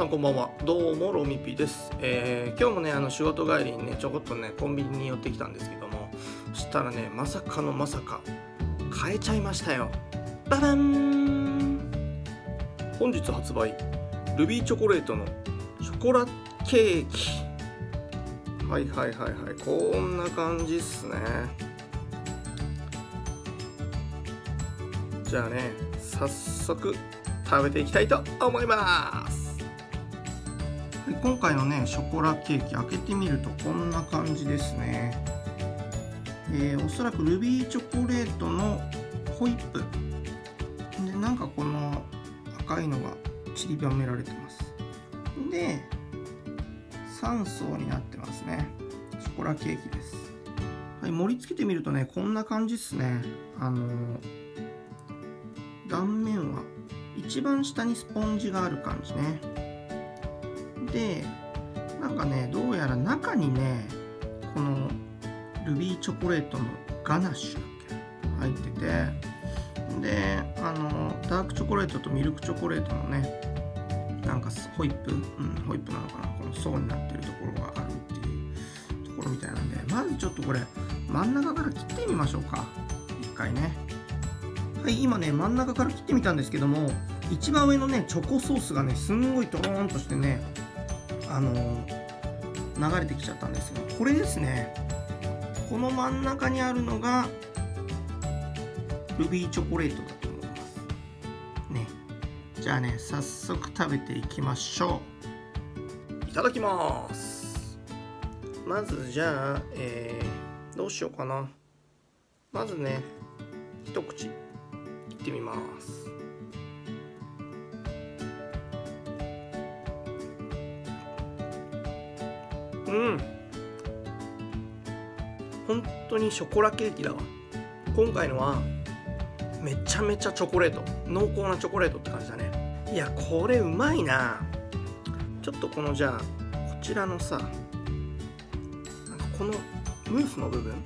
さんこんばんは。どうもロミピです。今日もね仕事帰りにねちょこっとねコンビニに寄ってきたんですけども、そしたらねまさかのまさか買えちゃいましたよ。ババン。本日発売ルビーチョコレートのショコラケーキ。はいこんな感じっすね。じゃあね早速食べていきたいと思います。はい、今回のねショコラケーキ開けてみるとこんな感じですね。おそらくルビーチョコレートのホイップで、なんかこの赤いのが散りばめられてます。で3層になってますね。ショコラケーキです。はい、盛り付けてみるとねこんな感じですね。断面は一番下にスポンジがある感じね。でなんかねどうやら中にねこのルビーチョコレートのガナッシュだっけ入ってて、でダークチョコレートとミルクチョコレートのねなんかホイップ、ホイップなのかな、この層になってるところがあるっていうところみたいなんで、まずちょっとこれ真ん中から切ってみましょうか、一回ね。はい、今ね真ん中から切ってみたんですけども、一番上のねチョコソースがねすんごいトローンとしてね流れてきちゃったんですよ。これですね。この真ん中にあるのがルビーチョコレートだと思いますね。じゃあね早速食べていきましょう。いただきます。まずじゃあ、どうしようかな。まずね一口いってみます。本当にショコラケーキだわ。今回のはめちゃめちゃチョコレート、濃厚なチョコレートって感じだね。いやこれうまいな。ちょっとこのじゃあこちらのさ、なんかこのムースの部分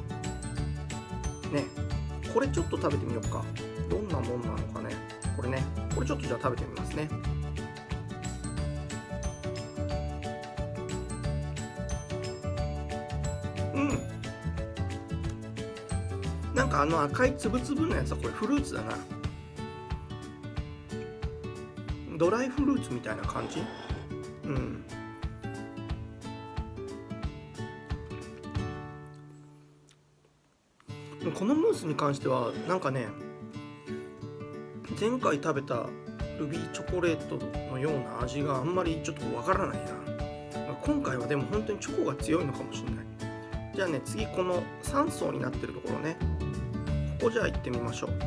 ね、これちょっと食べてみようか。どんなもんなのかね。これね、これちょっとじゃあ食べてみますね。なんか赤いつぶつぶのやつはこれフルーツだな。ドライフルーツみたいな感じ。このムースに関してはなんかね前回食べたルビーチョコレートのような味があんまりちょっとわからないな。今回はでも本当にチョコが強いのかもしれない。じゃあね次この3層になってるところね、ここじゃあ行ってみましょう。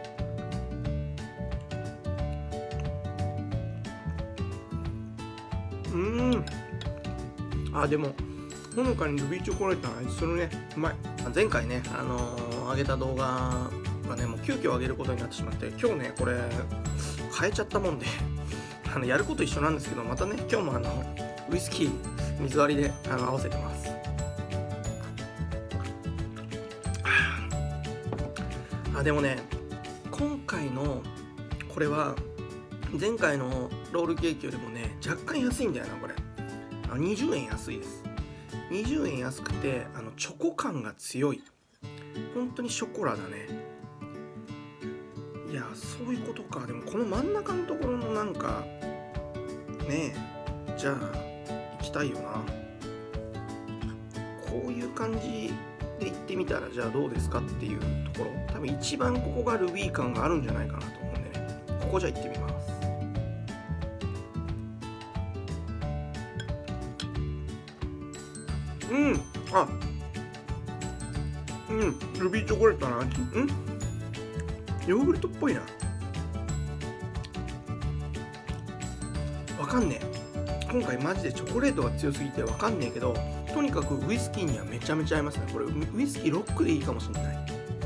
でもほのかにルビーチョコレートの味するね。うまい。前回ね上げた動画がねもう急遽上げることになってしまって、今日ねこれ変えちゃったもんでやること一緒なんですけど、またね今日もウイスキー水割りで合わせてます。でもね今回のこれは前回のロールケーキよりもね若干安いんだよな。これ20円安いです。20円安くてチョコ感が強い。本当にショコラだね。いやそういうことか。でもこの真ん中のところのなんかねじゃあ行きたいよな。こういう感じで行ってみたらじゃあどうですかっていうところ、多分一番ここがルビー感があるんじゃないかなと思うんでね、ここじゃあ行ってみます。ルビーチョコレートの味、ヨーグルトっぽいな。わかんねえ。今回マジでチョコレートが強すぎてわかんねえけど、とにかくウイスキーにはめちゃめちゃ合いますね。これウイスキーロックでいいかもしれない。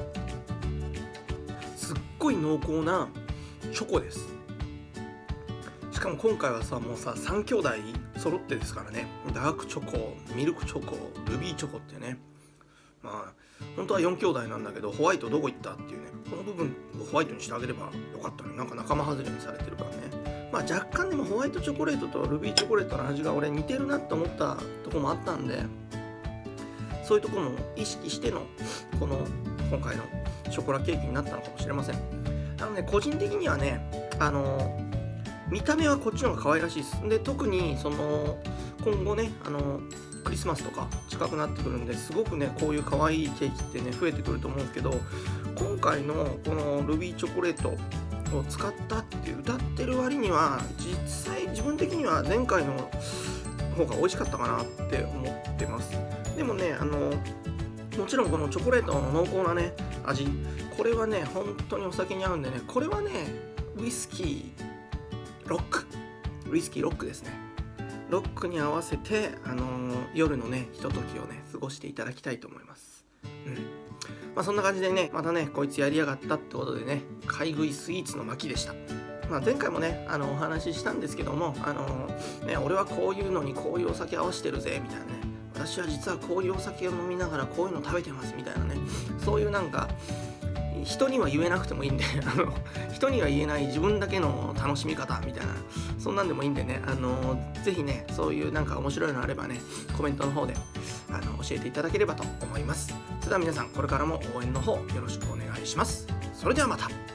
すっごい濃厚なチョコです。しかも今回はさもうさ3兄弟揃ってですからね。ダークチョコ、ミルクチョコ、ルビーチョコってね、まあ本当は4兄弟なんだけどホワイトどこ行ったっていうね、 その部分をホワイトにしてあげればよかったね。なんか仲間外れにされてるからね。まあ若干でもホワイトチョコレートとルビーチョコレートの味が俺似てるなって思ったとこもあったんで、そういうところも意識してのこの今回のショコラケーキになったのかもしれません。個人的にはね、見た目はこっちの方が可愛らしいです。で、特にその今後ね、クリスマスとか近くなってくるんで、すごくねこういう可愛いケーキってね増えてくると思うんですけど、今回のこのルビーチョコレートを使ったって歌ってる割には、実際自分的には前回の方が美味しかったかなって思ってます。でもね、もちろんこのチョコレートの濃厚なね味、これはね本当にお酒に合うんでね、これはねウイスキーロックですね。ロックに合わせて、夜のねひとときをね過ごしていただきたいと思います。まあそんな感じでね、またねこいつやりやがったってことでね、買い食いスイーツの巻でした。まあ、前回もねお話ししたんですけども、俺はこういうのにこういうお酒合わせてるぜみたいなね、私は実はこういうお酒を飲みながらこういうの食べてますみたいなね、そういうなんか人には言えなくてもいいんで人には言えない自分だけの楽しみ方みたいな、そんなんでもいいんでね、ぜひねそういうなんか面白いのあればねコメントの方で教えていただければと思います。それでは皆さんこれからも応援の方よろしくお願いします。それではまた。